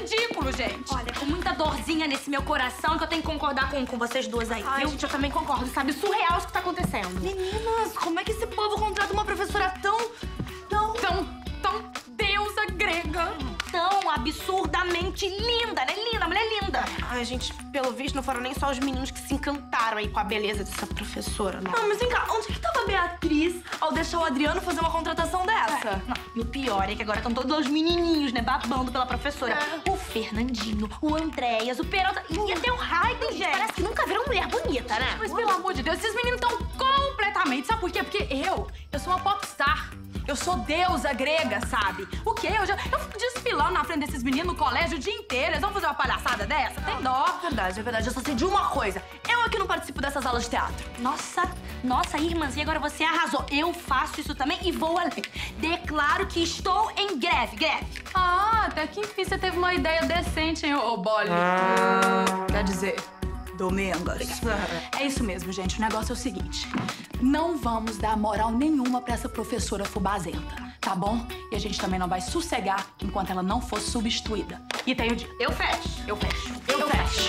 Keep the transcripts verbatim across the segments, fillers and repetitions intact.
ridículo, gente. Olha, com muita dorzinha nesse meu coração que eu tenho que concordar com, com vocês duas aí, Ai, viu? gente, eu também concordo, sabe? Surreal isso que tá acontecendo. Meninas, como é que esse povo contrata uma professora tão... tão... Tão, tão deusa grega. tão absurdamente linda, né? Linda, mulher linda. Ai, gente, pelo visto, não foram nem só os meninos que se encantaram aí com a beleza dessa professora, não. Não, mas vem cá, onde que tava a Beatriz ao deixar o Adriano fazer uma contratação dessa? É. Não, e o pior é que agora estão todos os menininhos, né, babando pela professora. É. O Fernandinho, o Andréas, o Peralta e até o Raiden, gente. Parece que nunca viram mulher bonita, né? Mas, pelo amor de Deus, esses meninos estão completamente... Sabe por quê? Porque eu, eu sou uma popstar. Eu sou deusa grega, sabe? O quê? Eu, já, eu fico desfilando na frente desses meninos no colégio o dia inteiro. Eles vão fazer uma palhaçada dessa? Tem dó. É verdade, é verdade. Eu só sei de uma coisa. Eu aqui não participo dessas aulas de teatro. Nossa, nossa, irmãzinha, agora você arrasou. Eu faço isso também e vou além. Declaro que estou em greve, greve. Ah, até que enfim você teve uma ideia decente, hein, ô Bolly? Uh, quer dizer... Domingos. É isso mesmo, gente. O negócio é o seguinte. Não vamos dar moral nenhuma pra essa professora fubazenta, tá bom? E a gente também não vai sossegar enquanto ela não for substituída. E tem o dia. Eu fecho. Eu fecho. Eu, eu fecho.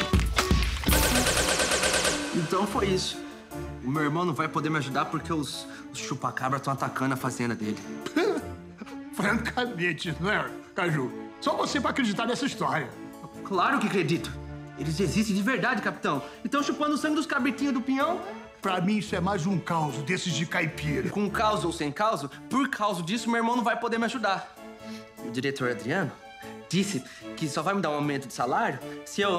Então foi isso. O meu irmão não vai poder me ajudar porque os, os chupacabras estão atacando a fazenda dele. Francamente, não é, Caju? Só você pra acreditar nessa história. Claro que acredito. Eles existem de verdade, capitão. Então chupando o sangue dos cabritinhos do pinhão. Pra mim, isso é mais um caos desses de caipira. Com causa ou sem causa, por causa disso, meu irmão não vai poder me ajudar. E o diretor Adriano disse que só vai me dar um aumento de salário se eu...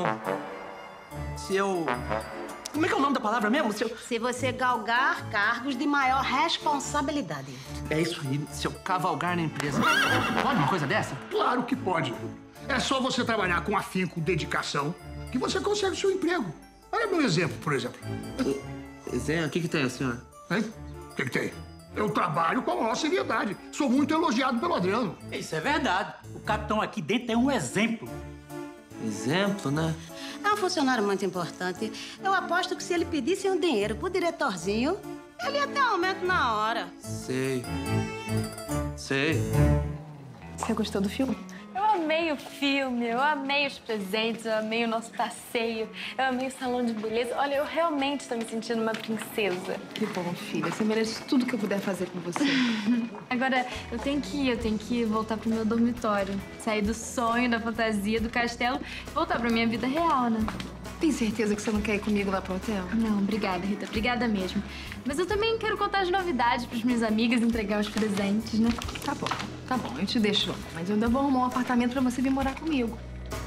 Se eu... Como é que é o nome da palavra mesmo? Se eu... Se você galgar cargos de maior responsabilidade. É isso aí, se eu cavalgar na empresa. Pode uma coisa dessa? Claro que pode. É só você trabalhar com afinco, dedicação, que você consegue o seu emprego. Olha meu exemplo, por exemplo. Exemplo? O que que tem, senhor? Hein? O que que tem? Eu trabalho com a maior seriedade. Sou muito elogiado pelo Adriano. Isso é verdade. O capitão aqui dentro é um exemplo. Exemplo, né? É um funcionário muito importante. Eu aposto que se ele pedisse um dinheiro pro diretorzinho, ele ia ter um aumento na hora. Sei. Sei. Você gostou do filme? Eu amei o filme, eu amei os presentes, eu amei o nosso passeio, eu amei o salão de beleza. Olha, eu realmente estou me sentindo uma princesa. Que bom, filha. Você merece tudo que eu puder fazer com você. Agora, eu tenho que ir, eu tenho que voltar pro meu dormitório. Sair do sonho, da fantasia, do castelo e voltar pra minha vida real, né? Tem certeza que você não quer ir comigo lá pro hotel? Não, obrigada, Rita. Obrigada mesmo. Mas eu também quero contar as novidades pras minhas amigas, entregar os presentes, né? Tá bom, tá bom. Eu te deixo lá. Mas eu ainda vou arrumar um apartamento pra você vir morar comigo.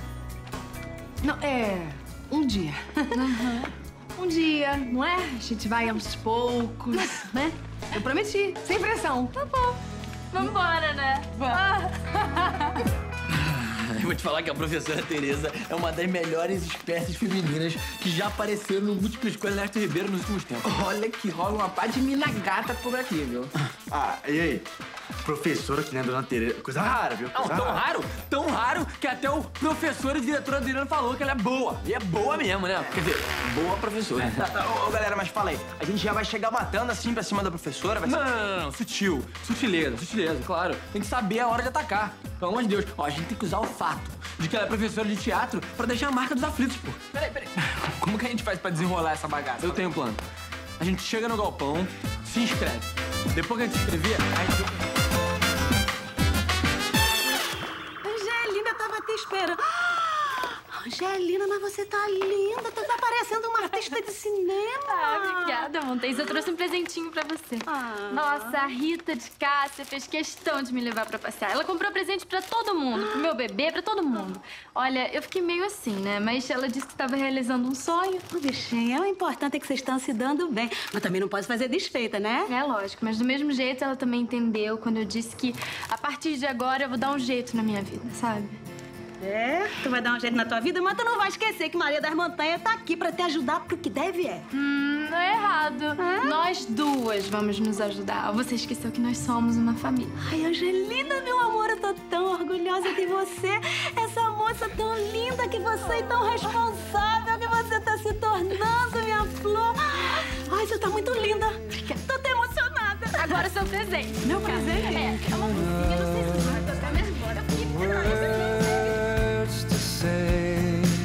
Não, é... Um dia. Uhum. Um dia, não é? A gente vai aos poucos, né? Eu prometi. Sem pressão. Tá bom. Vambora, né? Vamos. Eu vou te falar que a professora Tereza é uma das melhores espécies femininas que já apareceram no Múltiplas Coisas Ernesto Ribeiro nos últimos tempos. Olha que rola uma pá de mina gata por aqui, viu? Ah, e aí? Professora que nem a dona Tereza. Coisa rara, viu? Coisa Não, tão rara. raro, tão raro que até o professor e diretor Adriano falou que ela é boa. E é boa mesmo, né? Quer dizer, boa professora. Tá, tá, ô, ô, galera, mas fala aí. A gente já vai chegar matando assim pra cima da professora? Vai ser... Não, não, não, não, sutil. Sutileza, sutileza, claro. Tem que saber a hora de atacar. Pelo amor de Deus. Ó, a gente tem que usar o fato de que ela é professora de teatro pra deixar a marca dos aflitos, pô. Peraí, peraí. Como que a gente faz pra desenrolar essa bagaça? Eu tenho um plano. A gente chega no galpão, se inscreve. Depois que a gente se inscrever, a gente... Angelina, tava te esperando. Angelina, mas você tá linda. Tu tá parecendo uma artista de cinema. Ah, obrigada, Montes. Eu trouxe um presentinho pra você. Ah. Nossa, a Rita de Cássia fez questão de me levar pra passear. Ela comprou presente pra todo mundo, pro meu bebê, pra todo mundo. Olha, eu fiquei meio assim, né? Mas ela disse que estava realizando um sonho. Ô, bichinha, o importante é que vocês estão se dando bem. Mas também não pode fazer desfeita, né? É lógico, mas do mesmo jeito ela também entendeu quando eu disse que a partir de agora eu vou dar um jeito na minha vida, sabe? É, tu vai dar um jeito na tua vida, mas tu não vai esquecer que Maria das Montanhas tá aqui pra te ajudar pro que deve é. Hum, não é errado. É? Nós duas vamos nos ajudar. Você esqueceu que nós somos uma família. Ai, Angelina, meu amor, eu tô tão orgulhosa de você. Essa moça tão linda que você e tão responsável que você tá se tornando, minha flor. Ai, você tá muito linda. Tô até emocionada. Agora seu presente. Meu presente? É,